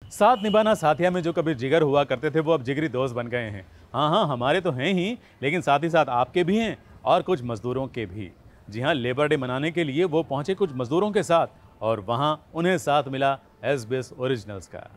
साथ निभाना साथिया में जो कभी जिगर हुआ करते थे वो अब जिगरी दोस्त बन गए हैं। हाँ हाँ, हमारे तो हैं ही, लेकिन साथ ही साथ आपके भी हैं और कुछ मजदूरों के भी। जी हाँ, लेबर डे मनाने के लिए वो पहुंचे कुछ मजदूरों के साथ और वहां उन्हें साथ मिला SBS ओरिजिनल्स का।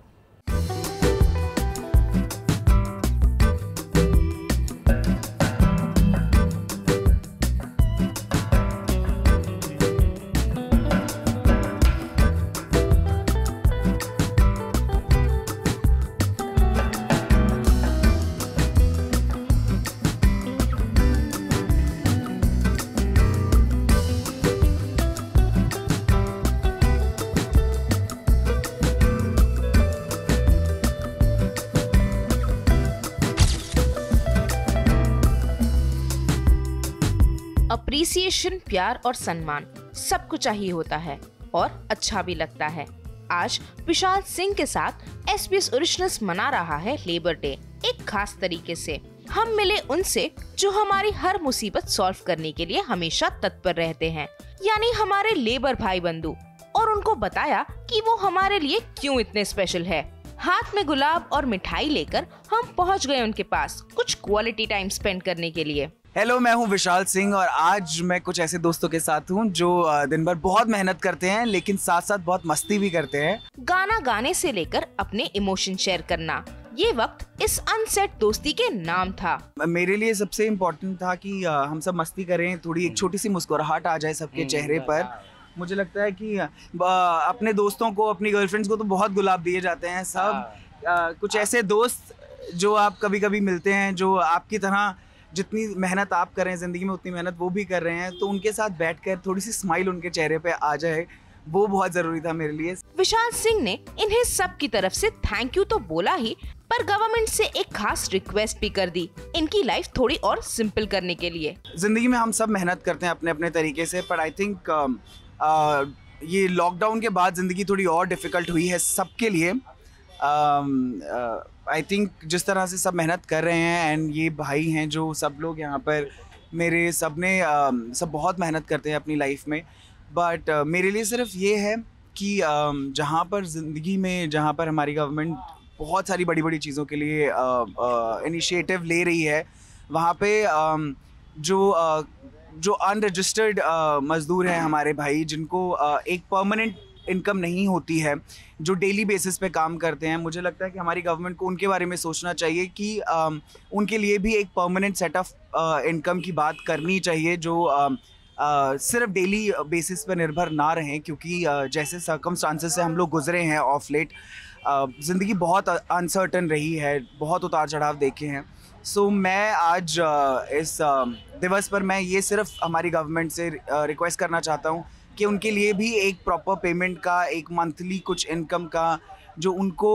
अप्रिसिएशन, प्यार और सम्मान सबको चाहिए होता है और अच्छा भी लगता है। आज विशाल सिंह के साथ SBS ओरिजिनल्स मना रहा है लेबर डे एक खास तरीके से। हम मिले उनसे जो हमारी हर मुसीबत सॉल्व करने के लिए हमेशा तत्पर रहते हैं, यानी हमारे लेबर भाई बंधु, और उनको बताया कि वो हमारे लिए क्यों इतने स्पेशल है। हाथ में गुलाब और मिठाई लेकर हम पहुंच गए उनके पास कुछ क्वालिटी टाइम स्पेंड करने के लिए। हेलो, मैं हूं विशाल सिंह और आज मैं कुछ ऐसे दोस्तों के साथ हूं जो दिन भर बहुत मेहनत करते हैं लेकिन साथ साथ बहुत मस्ती भी करते हैं। गाना गाने से लेकर अपने इमोशन शेयर करना, ये वक्त इस अनसेट दोस्ती के नाम था। मेरे लिए सबसे इम्पोर्टेंट था कि हम सब मस्ती करें, थोड़ी एक छोटी सी मुस्कुराहट आ जाए सबके चेहरे पर। मुझे लगता है कि अपने दोस्तों को, अपनी गर्लफ्रेंड्स को तो बहुत गुलाब दिए जाते हैं सब। कुछ ऐसे दोस्त जो आप कभी कभी मिलते हैं, जो आपकी तरह जितनी मेहनत आप कर रहे हैं ज़िंदगी में उतनी मेहनत वो भी कर रहे हैं, तो उनके साथ बैठकर थोड़ी सी स्माइल उनके चेहरे पे आ जाए, वो बहुत ज़रूरी था मेरे लिए। विशाल सिंह ने इन्हें सब की तरफ से थैंक यू तो बोला ही, पर गवर्नमेंट से एक खास रिक्वेस्ट भी कर दी इनकी लाइफ थोड़ी और सिंपल करने के लिए। ज़िंदगी में हम सब मेहनत करते हैं अपने अपने तरीके से, पर आई थिंक ये लॉकडाउन के बाद ज़िंदगी थोड़ी और डिफ़िकल्ट हुई है सबके लिए। आई थिंक जिस तरह से सब मेहनत कर रहे हैं, एंड ये भाई हैं जो सब लोग यहाँ पर मेरे सब बहुत मेहनत करते हैं अपनी लाइफ में। बट मेरे लिए सिर्फ ये है कि जहाँ पर ज़िंदगी में, जहाँ पर हमारी गवर्नमेंट बहुत सारी बड़ी बड़ी चीज़ों के लिए इनिशिएटिव ले रही है, वहाँ पे जो अनरजिस्टर्ड मज़दूर हैं हमारे भाई, जिनको एक परमानेंट इनकम नहीं होती है, जो डेली बेसिस पे काम करते हैं, मुझे लगता है कि हमारी गवर्नमेंट को उनके बारे में सोचना चाहिए कि उनके लिए भी एक परमानेंट सेट ऑफ इनकम की बात करनी चाहिए, जो सिर्फ डेली बेसिस पर निर्भर ना रहें। क्योंकि जैसे सर्कमस्टांसेस से हम लोग गुजरे हैं ऑफ लेट, ज़िंदगी बहुत अनसर्टन रही है, बहुत उतार चढ़ाव देखे हैं। सो मैं आज इस दिवस पर मैं ये सिर्फ हमारी गवर्नमेंट से रिक्वेस्ट करना चाहता हूँ कि उनके लिए भी एक प्रॉपर पेमेंट का, एक मंथली कुछ इनकम का, जो उनको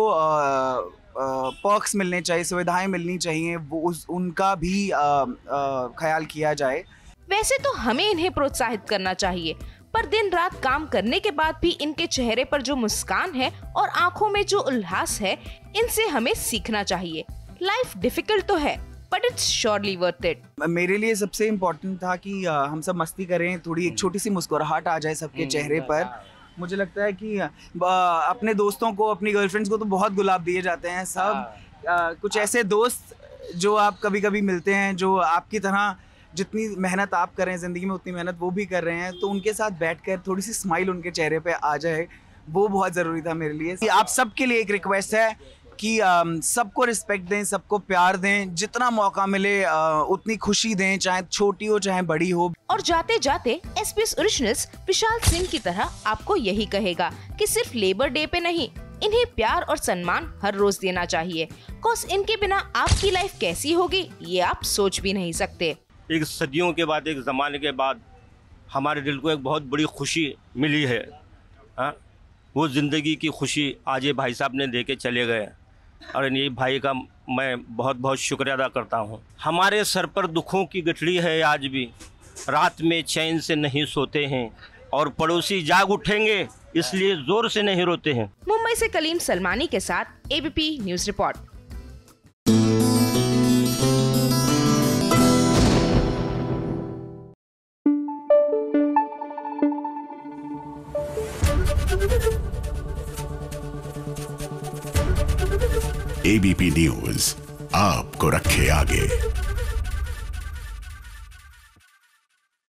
पर्क्स मिलने चाहिए, सुविधाएं मिलनी चाहिए, वो उनका भी ख्याल किया जाए। वैसे तो हमें इन्हें प्रोत्साहित करना चाहिए, पर दिन रात काम करने के बाद भी इनके चेहरे पर जो मुस्कान है और आंखों में जो उल्लास है, इनसे हमें सीखना चाहिए। लाइफ डिफिकल्ट तो है, but it's surely worth it. मेरे लिए सबसे इम्पोर्टेंट था कि हम सब मस्ती करें, थोड़ी एक छोटी सी मुस्कुराहट आ जाए सबके चेहरे पर। मुझे लगता है कि अपने दोस्तों को, अपनी गर्लफ्रेंड्स को तो बहुत गुलाब दिए जाते हैं सब। कुछ ऐसे दोस्त जो आप कभी कभी मिलते हैं, जो आपकी तरह जितनी मेहनत आप कर रहे हैं ज़िंदगी में उतनी मेहनत वो भी कर रहे हैं, तो उनके साथ बैठकर थोड़ी सी स्माइल उनके चेहरे पे आ जाए, वो बहुत ज़रूरी था मेरे लिए। आप सबके लिए एक रिक्वेस्ट है कि सबको रिस्पेक्ट दें, सबको प्यार दें, जितना मौका मिले उतनी खुशी दें, चाहे छोटी हो चाहे बड़ी हो। और जाते जाते SBS ओरिजिनल्स विशाल सिंह की तरह आपको यही कहेगा कि सिर्फ लेबर डे पे नहीं, इन्हें प्यार और सम्मान हर रोज देना चाहिए। कॉज इनके बिना आपकी लाइफ कैसी होगी ये आप सोच भी नहीं सकते। एक सदियों के बाद, एक ज़माने के बाद हमारे दिल को एक बहुत बड़ी खुशी मिली है। वो ज़िंदगी की खुशी आज ये भाई साहब ने दे के चले गए, और ये भाई का मैं बहुत बहुत शुक्रिया अदा करता हूँ। हमारे सर पर दुखों की गठरी है आज भी, रात में चैन से नहीं सोते हैं, और पड़ोसी जाग उठेंगे इसलिए ज़ोर से नहीं रोते हैं। मुंबई से कलीम सलमानी के साथ ABP news report. ABP news आपको रखे आगे।